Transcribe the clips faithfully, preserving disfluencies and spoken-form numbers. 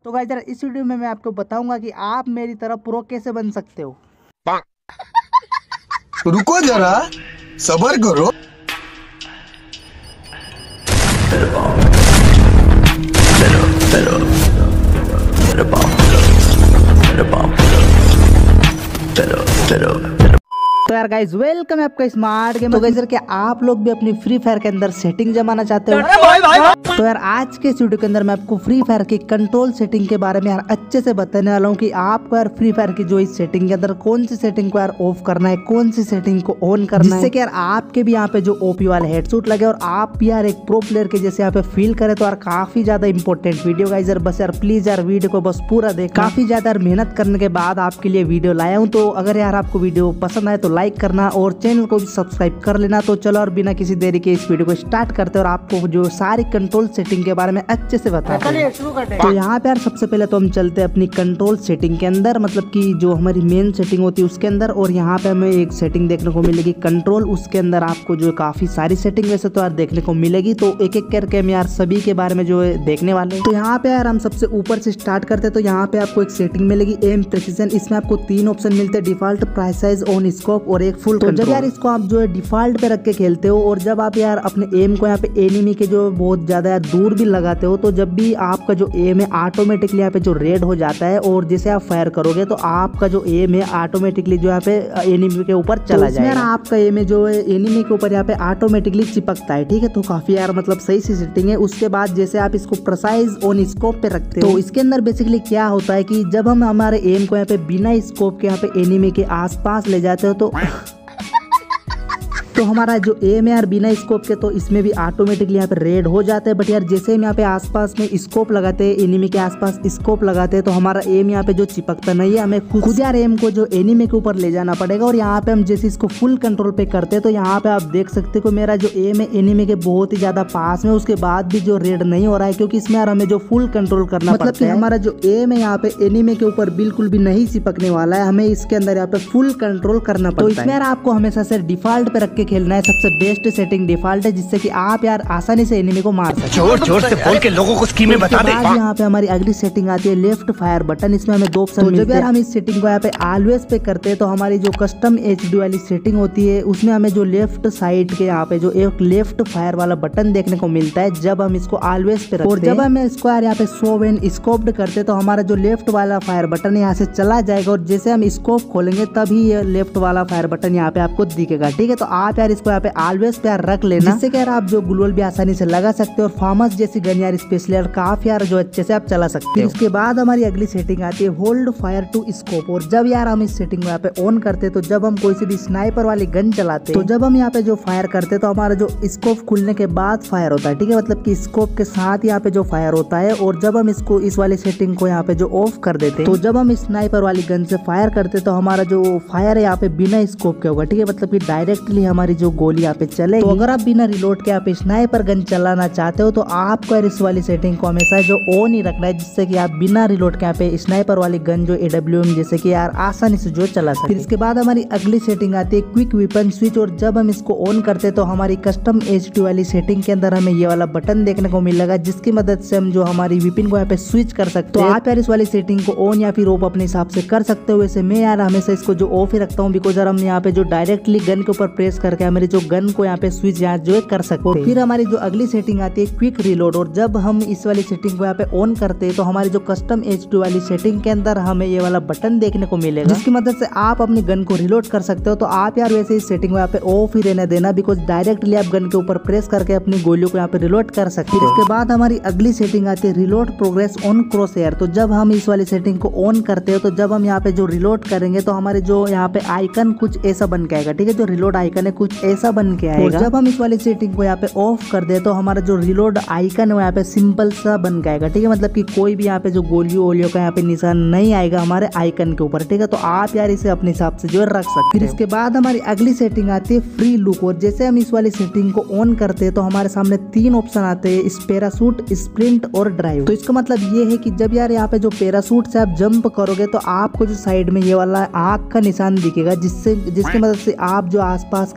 तो गाइस यार इस वीडियो में मैं आपको बताऊंगा कि आप मेरी तरह प्रो कैसे बन सकते हो। रुको जरा सब्र करो। तो यार गाइस वेलकम है आपका स्मार्ट गेम। तो गाइस यार क्या आप लोग भी अपनी फ्री फायर के अंदर सेटिंग जमाना चाहते हो? भाई भाई। तो यार आज के इस वीडियो के अंदर मैं आपको फ्री फायर की कंट्रोल सेटिंग के बारे में यार अच्छे से बताने वाला हूँ कि आपको यार फ्री फायर की जो इस सेटिंग के अंदर कौन सी सेटिंग को यार ऑफ करना है, कौन सी सेटिंग को ऑन करना है, जिससे कि यार आपके भी यहाँ पे जो ओपी वाले हेडशॉट लगे और आप भी यार एक प्रो प्लेयर के जैसे यहाँ पे फील करे। तो यार काफी ज्यादा इंपॉर्टेंट वीडियो गाइस यार, बस यार प्लीज यार वीडियो को बस पूरा देख। काफी ज्यादा मेहनत करने के बाद आपके लिए वीडियो लाया हूँ। तो अगर यार आपको वीडियो पसंद आए तो लाइक करना और चैनल को भी सब्सक्राइब कर लेना। तो चलो और बिना किसी देरी के इस वीडियो को स्टार्ट करते हैं और आपको जो सारी कंट्रोल सेटिंग के बारे में अच्छे से बताते हैं। तो यहाँ पे यार सबसे पहले तो हम चलते हैं अपनी कंट्रोल सेटिंग के अंदर, मतलब कि जो हमारी मेन सेटिंग होती है उसके अंदर। और यहाँ पे हमें एक सेटिंग देखने को मिलेगी कंट्रोल, उसके अंदर आपको जो काफी सारी सेटिंग वैसे तो यार देखने को मिलेगी। तो एक एक करके हम यार सभी के बारे में जो है देखने वाले हैं। तो यहाँ पे यार हम सबसे ऊपर से स्टार्ट करते हैं। तो यहाँ पे आपको एक सेटिंग मिलेगी एम प्रिसीजन। इसमें आपको तीन ऑप्शन मिलते हैं, default, price size, on scope और एक फुल। तो जब यार इसको आप जो है डिफॉल्ट पे रख के खेलते हो और जब आप यार अपने एम को यहाँ पे एनिमी के जो बहुत ज्यादा यार दूर भी लगाते हो, तो जब भी आपका जो एम है ऑटोमेटिकली यहाँ पे जो रेड हो जाता है और जैसे आप फायर करोगे तो आपका जो एम है ऑटोमेटिकली जो यहाँ पे एनिमी के ऊपर चला जाएगा। यार आपका एम है जो है एनिमी के ऊपर यहाँ पे ऑटोमेटिकली चिपकता है, ठीक है। तो काफी यार मतलब सही सी सेटिंग है। उसके बाद जैसे आप इसको प्रिसाइज ऑन स्कोप पे रखते हो, तो इसके अंदर बेसिकली क्या होता है कि जब हम हमारे एम को यहाँ पे बिना स्कोप के यहाँ पे एनिमी के आसपास ले जाते हो तो तो हमारा जो एम है यार बिना स्कोप के, तो इसमें भी ऑटोमेटिकली यहाँ पे रेड हो जाता है। बट यार जैसे हम यहाँ पे आसपास में स्कोप लगाते हैं, एनिमी के आसपास स्कोप लगाते हैं, तो हमारा एम यहाँ पे जो चिपकता नहीं है, हमें खुद यार एम को जो एनिमी के ऊपर ले जाना पड़ेगा। और यहाँ पे हम जैसे इसको फुल कंट्रोल पे करते हैं तो यहाँ पे आप देख सकते हो मेरा जो एम है एनिमी के बहुत ही ज्यादा पास में, उसके बाद भी जो रेड नहीं हो रहा है, क्योंकि इसमें यार हमें जो फुल कंट्रोल करना मतलब कि हमारा जो एम है यहाँ पे एनिमी के ऊपर बिल्कुल भी नहीं चिपकने वाला है, हमें इसके अंदर यहाँ पे फुल कंट्रोल करना पड़ता है। तो इसमें यार आपको हमेशा से डिफॉल्ट पे रख के खेलना है। सबसे बेस्ट सेटिंग डिफॉल्ट है, जिससे कि आप यार आसानी से एनिमी को मार सकते हो। जोर जोर से बोल के लोगों को स्कीमें बता दे। यहाँ पे हमारी अगली सेटिंग आती है लेफ्ट फायर बटन। इसमें हमें दो ऑप्शन मिलते हैं। जब यार हम इस सेटिंग को यहाँ पे ऑलवेज पे करते हैं तो हमारी जो कस्टम एचडी वाली सेटिंग होती है उसमें हमें जो लेफ्ट साइड के यहाँ पे जो एक लेफ्ट फायर वाला बटन देखने को मिलता है जब हम इसको ऑलवेज पे रखते हैं। और जब हम इसको यार यहाँ पे शो व्हेन स्कोप्ड करते तो हमारा जो लेफ्ट वाला फायर बटन यहाँ से चला जाएगा और जैसे हम स्कोप खोलेंगे तभी ये लेफ्ट वाला फायर बटन यहाँ पे आपको दिखेगा, ठीक है। तो आप यार इसको यहाँ पे ऑलवेज पे यार रख लेना, जिससे कि यार आप जो ग्लूवल भी आसानी से लगा सकते हो और फार्मस जैसी गन यार स्पेशली यार काफी यार जो अच्छे से आप चला सकते हो। इसके बाद हमारी अगली सेटिंग आती है होल्ड फायर टू स्कोप। और जब यार हम इस सेटिंग को यहाँ पे ऑन करते हैं तो जब हम कोई सी भी स्नाइपर वाली गन चलाते हैं तो जब हम यहाँ पे जो फायर करते हैं तो हमारा जो स्कोप खुलने के बाद फायर होता है, ठीक है, मतलब कि स्कोप के साथ यहाँ पे जो फायर होता है। और जब हम इसको इस वाली सेटिंग को यहाँ पे जो ऑफ कर देते हैं तो जब हम स्नाइपर वाली गन से फायर करते तो हमारा जो फायर है यहाँ पे बिना स्कोप के होगा, ठीक है, मतलब कि डायरेक्टली हमारी जो गोली यहाँ पे चलेगी। तो अगर आप बिना रिलोड के आप स्नाइपर गन चलाना चाहते हो तो आपको इस वाली सेटिंग को हमेशा जो ऑन ही रखना है, जिससे कि आप बिना रिलोड के यहाँ पे स्नाइपर वाली गन जो एडब्ल्यूएम जैसे कि यार आसानी से जो चला सकते। फिर इसके बाद हमारी अगली सेटिंग आती है क्विक वेपन स्विच। और जब हम इसको ऑन करते तो हमारी कस्टम एचडी वाली सेटिंग के अंदर हमें ये वाला बटन देखने को मिलेगा, जिसकी मदद से हम जो हमारी वेपन को यहाँ पे स्विच कर सकते हैं। तो आप यार इस वाली सेटिंग को ऑन या फिर ऑफ अपने हिसाब से कर सकते हो। वैसे मैं यार हमेशा इसको जो ऑफ ही रखता हूँ, बिकॉज यार हम यहाँ पे जो डायरेक्टली गन के ऊपर प्रेस करके हमारी जो गन को यहाँ पे स्विच यहाँ जो कर सकते हैं। फिर हमारी जो अगली सेटिंग आती है क्विक रिलोड। और जब हम इस वाली सेटिंग को यहाँ पे ऑन करते हैं तो हमारी जो कस्टम एचडी वाली सेटिंग के अंदर हमें ये वाला बटन देखने को मिलेगा, जिसकी मदद से आप अपनी गन को रिलोड कर सकते हो। तो आप यार वैसे इस सेटिंग को यहाँ पे ऑफ ही रहने देना, बिकॉज डायरेक्टली आप गन के ऊपर प्रेस करके अपनी गोलियों को यहाँ पे रिलोड कर सकते हो। इसके बाद हमारी अगली सेटिंग आती है reload progress on crosshair. तो जब हम इस वाली सेटिंग को ऑन करते हो तो जब हम यहाँ पे जो रिलोड करेंगे तो हमारे जो यहाँ पे आइकन कुछ ऐसा बन के आएगा, ठीक है, जो रिलोड आइकन है कुछ ऐसा बन के आएगा। जब हम इस वाली सेटिंग को यहाँ पे ऑफ कर दे तो हमारा जो रिलोड आइकन है यहाँ पे सिंपल सा बन जाएगा, ठीक है, मतलब कि कोई भी यहाँ पे जो गोलियों वोलियों का यहाँ पे निशान नहीं आएगा हमारे आइकन के ऊपर, ठीक है। तो आप यार इसे अपने हिसाब से जो रख सकते हैं। फिर इसके बाद हमारी अगली सेटिंग आती है फ्री लुक। और जैसे हम इस वाली सेटिंग को ऑन करते हैं तो हमारे सामने तीन ऑप्शन आते हैं, पैराशूट, स्प्रिंट और ड्राइव। तो इसका मतलब ये है कि जब यार यहाँ पे जो पैराशूट से आप जंप करोगे तो आपको जो साइड में ये वाला आग का निशान दिखेगा, जिससे जिसकी मदद से आप जो आसपास के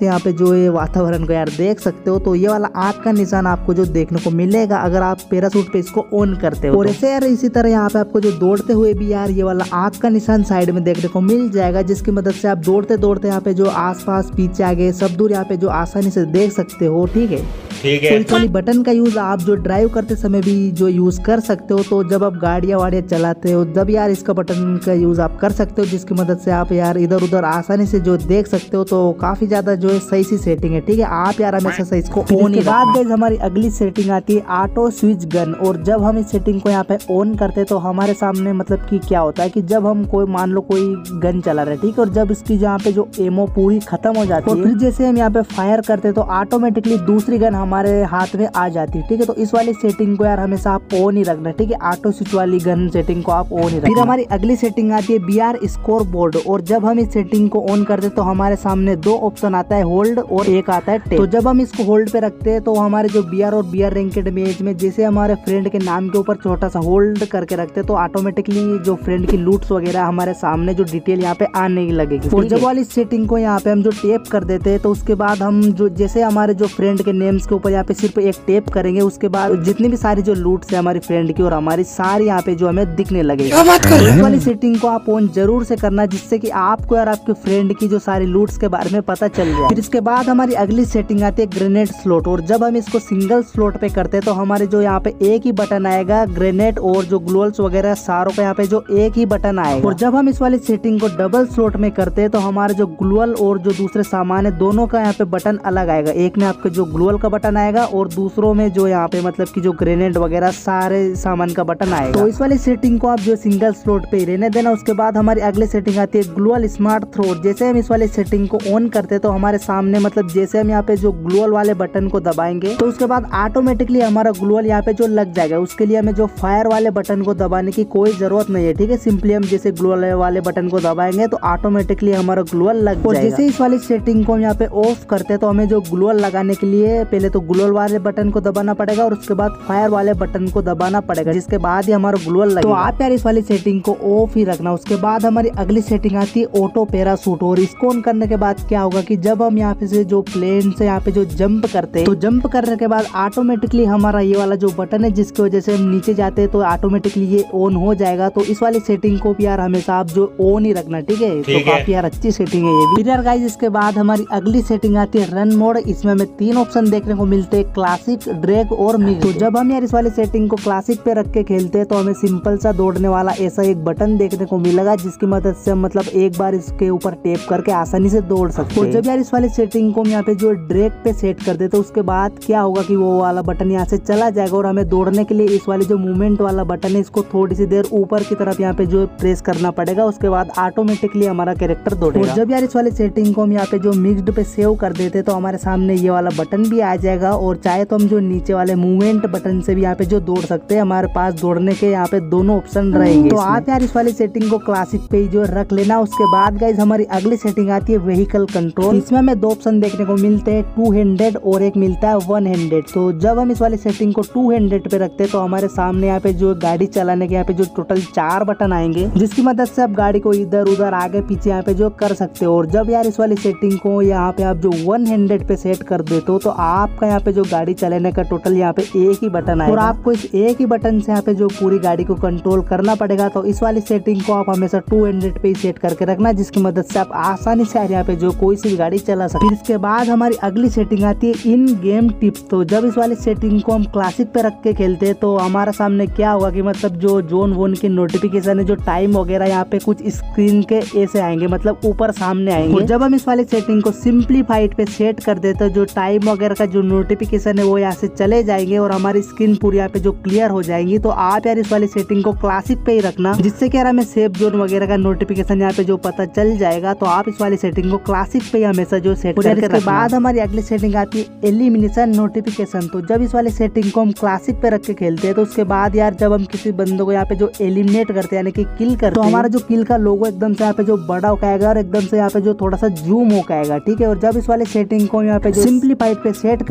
यहाँ पे जो ये वातावरण को यार देख सकते हो, तो ये वाला आग का निशान आपको जो देखने को मिलेगा अगर आप पैराशूट पे इसको ऑन करते हो। और ऐसे यार इसी तरह यहाँ पे आपको जो दौड़ते हुए भी यार ये वाला आग का निशान साइड में देखने को मिल जाएगा, जिसकी मदद से आप दौड़ते दौड़ते यहाँ पे जो आसपास पीछे आगे सब दूर यहाँ पे जो आसानी से देख सकते हो। ठीक है, ठीक तो है। इस वाली बटन का यूज आप जो ड्राइव करते समय भी जो यूज कर सकते हो, तो जब आप गाड़ियां वाड़ियां चलाते हो जब यार इसका बटन का यूज आप कर सकते हो, जिसकी मदद से आप यार इधर उधर आसानी से जो देख सकते हो। तो काफी ज्यादा जो है सही सी सेटिंग है। ठीक है, आप यार हमेशा से इसको ऑन ही। बाद गाइस हमारी अगली सेटिंग आती है ऑटो स्विच गन। और जब हम इस सेटिंग को यहाँ पे ऑन करते हैं तो हमारे सामने मतलब कि क्या होता है कि जब हम कोई मान लो कोई गन चला रहे हैं, ठीक है, और जब इसकी यहाँ पे जो एमओ पूरी खत्म हो जाती है और फिर जैसे हम यहाँ पे फायर करते हैं तो ऑटोमेटिकली दूसरी गन हमारे हाथ में आ जाती है। ठीक है, तो इस वाली सेटिंग को यार हमेशा आप ऑन ही रखना। ठीक है, ऑटो स्विच वाली गन सेटिंग को आप ऑन ही रखना। फिर हमारी अगली सेटिंग आती है बीआर स्कोर बोर्ड। और जब हम इस सेटिंग को ऑन करते हैं तो हमारे सामने दो ऑप्शन आता है, होल्ड और एक आता है टेप। तो जब हम इसको होल्ड पे रखते हैं तो हमारे जो बीआर और बीआर रैंकेड मैच में जैसे हमारे फ्रेंड के नाम के ऊपर छोटा सा होल्ड करके रखते हैं तो ऑटोमेटिकली जो फ्रेंड की लूट्स वगैरह हमारे सामने जो डिटेल यहाँ पे आने लगेगी। और जब वाली सेटिंग को यहाँ पे हम जो टेप कर देते हैं तो उसके बाद हम जो जैसे हमारे जो फ्रेंड के नेम्स के ऊपर यहाँ पे सिर्फ एक टेप करेंगे, उसके बाद जितनी भी सारी जो लूट्स है हमारी फ्रेंड की और हमारी सारी यहाँ पे जो हमें दिखने लगेगी। तो इस वाली सेटिंग को आप ऑन जरूर से करना, जिससे कि आपको और आपके फ्रेंड की जो सारी लूट्स के बारे में पता चल जाए। फिर इसके बाद हमारी अगली सेटिंग आती है ग्रेनेड स्लॉट। और जब हम इसको सिंगल स्लॉट पे करते हैं तो हमारे जो यहाँ पे एक ही बटन आएगा ग्रेनेड और जो ग्लोअल्स वगैरह सारों का यहाँ पे जो एक ही बटन आएगा। और जब हम इस वाली सेटिंग को डबल स्लॉट में करते हैं तो हमारे जो ग्लोअल और जो दूसरे सामान है दोनों का यहाँ पे बटन अलग आएगा। एक में आपके जो ग्लोअल का बटन आएगा और दूसरों में जो यहाँ पे मतलब कि जो ग्रेनेड वगैरह सारे सामान का बटन आएगा। तो इस वाली सेटिंग को आप जो सिंगल स्लॉट पे रहने देना। उसके बाद हमारी अगली सेटिंग आती है ग्लोअल स्मार्ट थ्रो। जैसे हम इस वाली सेटिंग को ऑन करते हैं तो हमारे सामने मतलब जैसे हम यहाँ पे जो ग्लोअल वाले बटन को दबाएंगे तो उसके बाद ऑटोमेटिकली हमारा ग्लोअल यहाँ पे जो लग जाएगा। उसके लिए हमें जो फायर वाले बटन को दबाने की कोई जरूरत नहीं है। ठीक है, सिंपली हम जैसे ग्लोअल वाले बटन को दबाएंगे तो ऑटोमेटिकली हमारा ग्लोअल लग जाएगा। और जैसे इस वाली सेटिंग को हम यहाँ पे ऑफ करते हैं तो हमें जो ग्लोअल लगाने के लिए पहले तो ग्लोअल वाले बटन को दबाना पड़ेगा और उसके बाद फायर वाले बटन को दबाना पड़ेगा, जिसके बाद ही हमारा ग्लोअल लगेगा। तो आप यार इस वाली सेटिंग को ऑफ ही रखना। उसके बाद हमारी अगली सेटिंग आती है ऑटो पैराशूट। और इसको ऑन करने के बाद क्या होगा कि जब हम यहाँ पे से जो प्लेन से यहाँ पे जो जंप करते हैं तो जंप करने के बाद ऑटोमेटिकली हमारा ये वाला जो बटन है जिसकी वजह से हम नीचे जाते हैं तो ऑटोमेटिकली ये ऑन हो जाएगा। तो इस वाली सेटिंग को भी यार हमेशा आप जो ऑन ही रखना। ठीक है, तो काफी यार अच्छी सेटिंग है ये भी। फिर यार गाइस इसके बाद हमारी अगली सेटिंग आती है रन मोड। इसमें हमें तीन ऑप्शन देखने को मिलते हैं, क्लासिक, ड्रैग और मिक्स। तो जब हम यार इस वाली सेटिंग को क्लासिक पे रख के खेलते हैं तो हमें सिंपल सा दौड़ने वाला ऐसा एक बटन देखने को मिलेगा, जिसकी मदद से हम मतलब एक बार इसके ऊपर टेप करके आसानी से दौड़ सकते हैं। और जब यार इस वाली सेटिंग को हम यहाँ पे जो ड्रैग पे सेट कर देते तो उसके बाद क्या होगा कि वो वाला बटन यहाँ से चला जाएगा और हमें दौड़ने के लिए इस वाले जो मूवमेंट वाला बटन है इसको थोड़ी सी देर ऊपर की तरफ यहाँ पे जो प्रेस करना पड़ेगा। उसके बाद ऑटोमेटिकली हमारा कैरेक्टर दौड़ेगा। और जब यार इस वाली सेटिंग को हम यहाँ पे जो मिक्स्ड पे सेव कर देते तो हमारे सामने ये वाला बटन भी आ जाएगा और चाहे तो हम जो नीचे वाले मूवमेंट बटन से भी यहाँ पे जो दौड़ सकते हैं। हमारे पास दौड़ने के यहाँ पे दोनों ऑप्शन रहेंगे। तो आप यार इस वाली सेटिंग को क्लासिक पे जो रख लेना। उसके बाद गाइस हमारी अगली सेटिंग आती है व्हीकल कंट्रोल। इसमें हमें दो ऑप्शन देखने को मिलते हैं, टू हैंडेड और एक मिलता है वन हैंडेड। तो जब हम इस वाली सेटिंग को टू हैंडेड पे रखते हैं तो हमारे सामने यहाँ पे जो गाड़ी चलाने के यहाँ पे जो टोटल चार बटन आएंगे, जिसकी मदद से आप गाड़ी को इधर उधर आगे पीछे यहाँ पे जो कर सकते हो। और जब यार इस वाली सेटिंग को यहाँ पे आप जो वन हैंडेड पे सेट कर देते हो तो आपका यहाँ पे जो गाड़ी चलाने का टोटल यहाँ पे एक ही बटन आएगा और आपको इस एक ही बटन से यहाँ पे जो पूरी गाड़ी को कंट्रोल करना पड़ेगा। तो इस वाली सेटिंग को आप हमेशा टू हैंडेड पे ही सेट करके रखना, जिसकी मदद से आप आसानी से यहाँ पे जो कोई सी भी गाड़ी चला सकते। फिर इसके बाद हमारी अगली सेटिंग आती है इन गेम टिप्स। तो जब इस वाली सेटिंग को हम क्लासिक पे रख के खेलते हैं तो हमारा सामने क्या होगा कि मतलब जो जोन वोन की नोटिफिकेशन है, जो टाइम वगैरह यहाँ पे कुछ स्क्रीन के ऐसे आएंगे, मतलब ऊपर सामने आएंगे। और जब हम इस वाली सेटिंग को सिंप्लीफाइड पे सेट कर देते हैं, जो टाइम वगैरह का जो नोटिफिकेशन है वो यहाँ से चले जाएंगे और हमारी स्क्रीन पूरी यहाँ पे जो क्लियर हो जाएंगी। तो आप यार इस वाली सेटिंग को क्लासिक पे ही रखना, जिससे कि यार हमें सेफ जोन वगैरह का नोटिफिकेशन यहाँ पे जो पता चल जाएगा। तो आप इस वाली सेटिंग को क्लासिक पे हमेशा जो सेट करके रखना। बाद हमारी अगली सेटिंग आती है एलिमिनेशन नोटिफिकेशन। तो जब इस वाली सेटिंग को हम क्लासिक पे रख के खेलते हैं तो उसके बाद यार जब हम किसी बंदे को यहाँ पे जो एलिमिनेट करते हैं यानी कि किल करते हैं तो हमारा जो किल का लोगो एकदम से यहाँ पे जो बड़ा होकर आएगा और एकदम से यहाँ पे जो थोड़ा सा जूम होकर आएगा। ठीक है, और जब इस वाली सेटिंग को यहाँ पे जो सिंप्लीफाइड पे सेट कर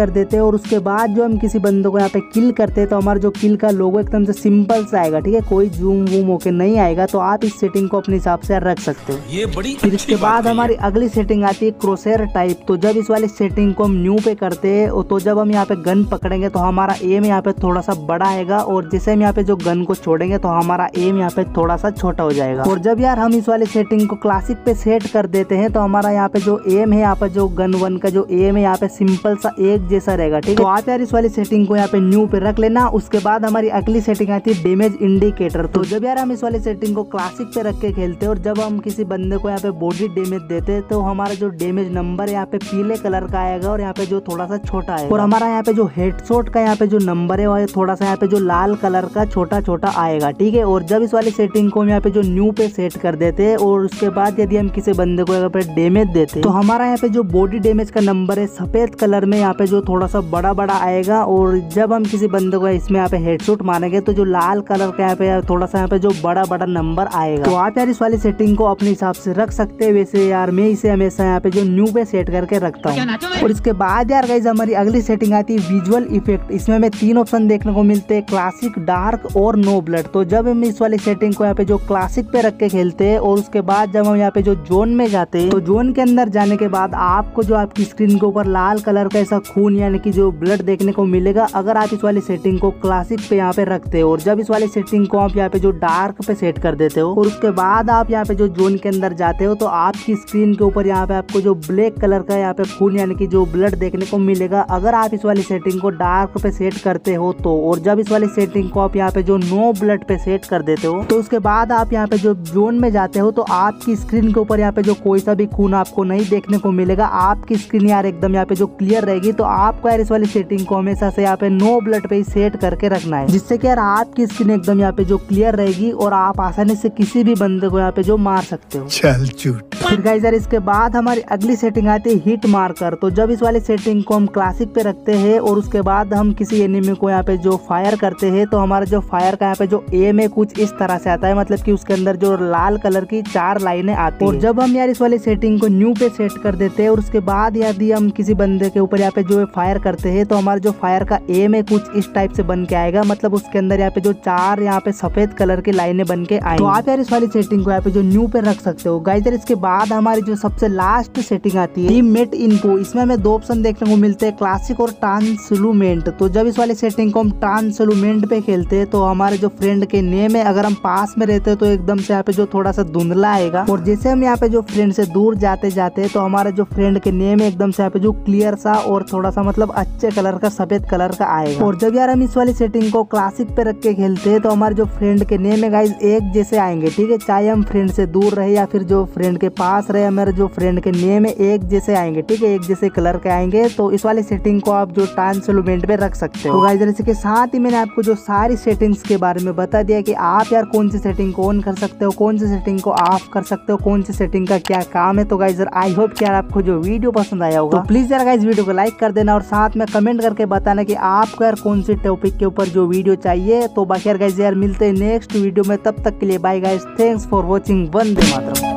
कर देते हैं और उसके बाद जो हम किसी बंदे को यहाँ पे किल करते हैं तो हमारा जो किल का लोगो एकदम से सिंपल सा आएगा, ठीक है, कोई जूम वूम होके नहीं आएगा। तो आप इस सेटिंग को अपने हिसाब से रख सकते हो। ये बड़ी फिर इसके बाद हमारी अगली सेटिंग आती है क्रोसेर टाइप। तो जब इस वाली सेटिंग को हम न्यू पे करते हैं तो जब हम यहाँ पे गन पकड़ेंगे तो हमारा एम यहाँ पे थोड़ा सा बड़ा आएगा और जैसे हम यहाँ पे जो गन को छोड़ेंगे तो हमारा एम यहाँ पे थोड़ा सा छोटा हो जाएगा। और जब यार हम इस वाली सेटिंग को क्लासिक पे सेट कर देते हैं तो हमारा यहाँ पे जो एम है, यहाँ पे जो गन वन का जो एम है यहाँ पे सिंपल सा एक जैसा रहेगा, ठीक है। तो आप यार इस वाली सेटिंग को यहाँ पे न्यू पे रख लेना। उसके बाद हमारी अगली सेटिंग आती है डैमेज इंडिकेटर। तो जब यार हम इस वाली सेटिंग को क्लासिक पे रख के खेलते हैं और जब हम किसी बंदे को यहाँ पे बॉडी डैमेज देते हैं तो हमारा जो डैमेज नंबर यहाँ पे पीले कलर का आएगा और यहाँ पे जो थोड़ा सा छोटा आएगा। और हमारा यहाँ पे जो हेडशॉट का यहाँ पे जो नंबर है वो थोड़ा सा यहाँ पे जो लाल कलर का छोटा छोटा आएगा, ठीक है। और जब इस वाली सेटिंग को हम यहाँ पे जो न्यू पे सेट कर देते हैं और उसके बाद यदि हम किसी बंदे को यहाँ पे डैमेज देते हैं तो हमारा यहाँ पे जो बॉडी डैमेज का नंबर है सफेद कलर में यहाँ पे जो थोड़ा सा बड़ा बड़ा आएगा। और जब हम किसी बंदे को इसमें यहाँ पे हेडशॉट मारेंगे तो जो लाल कलर का यहाँ पे थोड़ा सा यहाँ पे जो बड़ा बड़ा नंबर आएगा। तो आप यार इस वाली सेटिंग को अपने हिसाब से रख सकते हैं। वैसे यार मैं इसे हमेशा यहाँ पे जो न्यू पे सेट करके रखता हूँ। और इसके बाद यार गाइस हमारी अगली सेटिंग आती है विजुअल इफेक्ट। इसमें हमें तीन ऑप्शन देखने को मिलते हैं, क्लासिक, डार्क और नो ब्लड। तो जब हम इस वाली सेटिंग को यहाँ पे जो क्लासिक पे रख के खेलते हैं और उसके बाद जब हम यहाँ पे जो जोन में जाते हैं तो जोन के अंदर जाने के बाद आपको जो आपकी स्क्रीन के ऊपर लाल कलर का ऐसा खून यानी कि जो ब्लड देखने को मिलेगा अगर आप इस वाली सेटिंग को क्लासिक पे यहाँ पे रखते हो। और जब इस वाली सेटिंग को आप यहाँ पे जो डार्क पे सेट कर देते हो और उसके बाद आप यहाँ पे जो जोन के अंदर जाते हो तो आपकी स्क्रीन के ऊपर यहाँ पे आपको जो ब्लैक कलर का यहाँ पे खून यानी कि जो ब्लड देखने को मिलेगा अगर आप इस वाली सेटिंग को डार्क पे सेट करते हो तो। और जब इस वाली सेटिंग को आप यहाँ पे जो नो ब्लड पे सेट कर देते हो तो उसके बाद आप यहाँ पे जो जोन में जाते हो तो आपकी स्क्रीन के ऊपर यहाँ पे जो कोई सा भी खून आपको नहीं देखने को मिलेगा। आपकी स्क्रीन यार एकदम यहाँ पे जो क्लियर रहेगी। तो आपको यार इस वाली सेटिंग को हमेशा से यहाँ पे नो ब्लड पे ही सेट करके रखना है जिससे कि यार आपकी स्क्रीन एकदम यहाँ पे जो क्लियर रहेगी और आप आसानी से किसी भी बंदे को यहाँ पे जो मार सकते हो। चल झूठ। फिर गाइस यार इसके बाद हमारी अगली सेटिंग आती है हिट मार्कर। तो जब इस वाली सेटिंग को हम क्लासिक पे रखते हैं और उसके बाद हम किसी एनिमी को यहाँ पे जो फायर करते हैं तो हमारा जो फायर का यहाँ पे जो एम है कुछ इस तरह से आता है, मतलब कि उसके अंदर जो लाल कलर की चार लाइनें आती है। और जब हम यार इस वाली सेटिंग को न्यू पे सेट कर देते हैं और उसके बाद यदि हम किसी बंदे के ऊपर यहाँ पे जो फायर करते हैं तो हमारा जो फायर का एम है कुछ इस टाइप से बन के आएगा, मतलब उसके अंदर यहाँ पे जो चार यहाँ पे सफेद कलर की लाइनें बन के आएंगी। तो आप यार इस वाली सेटिंग को यहाँ पे जो न्यू पे रख सकते हो। गाइस यार इसके बाद हमारी जो सबसे लास्ट सेटिंग आती है टीममेट इन्फो। इसमें हमें दो ऑप्शन देखने को मिलते हैं, क्लासिक और ट्रांसलूमेंट। तो जब इस वाली सेटिंग को हम ट्रांसलूमेंट पे खेलते हैं तो हमारे जो फ्रेंड के नेम है अगर हम पास में रहते हैं तो एकदम से यहाँ पे जो थोड़ा सा धुंधला आएगा। और जैसे हम यहाँ पे जो फ्रेंड से दूर जाते जाते तो हमारे जो फ्रेंड के नेम है एकदम से यहाँ पे जो क्लियर सा और थोड़ा सा मतलब अच्छे कलर का सफेद कलर का आएगा। और जब यार हम इस वाली सेटिंग को क्लासिक पे रख के खेलते हैं तो हमारे जो फ्रेंड के नेम है गाइस एक जैसे आएंगे, ठीक है। चाहे हम फ्रेंड से दूर रहे या फिर जो फ्रेंड के पास रहे, हमारे जो फ्रेंड के नेम है एक जैसे आएंगे, ठीक है, एक जैसे कलर के आएंगे। तो इस वाली सेटिंग को आप जो ट्रांसलूमेंट पे रख सकते हो। तो गाइस इसके साथ ही मैंने आपको जो सारी सेटिंग्स के बारे में बता दिया कि आप यार कौन सी सेटिंग को ऑन कर सकते हो, कौन सी सेटिंग को ऑफ कर सकते हो, कौन सी सेटिंग का क्या काम है। तो गाइस आई होप कि यार आपको जो वीडियो पसंद आया होगा तो प्लीज यार गाइस वीडियो को लाइक कर देना और साथ में कमेंट करके बताना कि आपको यार कौन सी टॉपिक के ऊपर जो वीडियो चाहिए। तो बाकी यार गाइस यार मिलते हैं नेक्स्ट वीडियो में, तब तक के लिए bye guys, thanks for watching, वंदे मातरम।